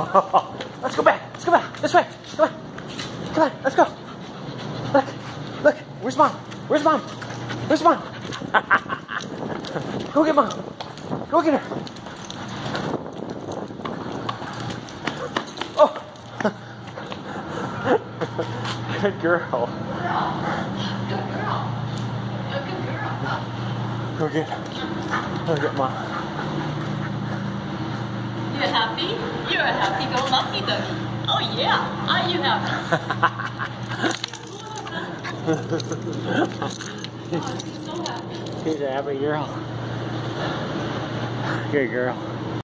Let's go back. Let's go back. This way. Come on. Come on. Let's go. Look. Look. Where's mom? Where's mom? Where's mom? Go get mom. Go get her. Oh. Good girl. Good girl. Good girl. Go get mom. You happy? You're a happy-go-lucky ducky. Oh yeah. Are you happy? Oh, she's so happy. She's a happy girl. Good girl.